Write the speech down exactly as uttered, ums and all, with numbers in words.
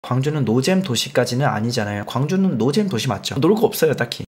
광주는 노잼 도시까지는 아니잖아요. 광주는 노잼 도시 맞죠? 놀 거 없어요 딱히.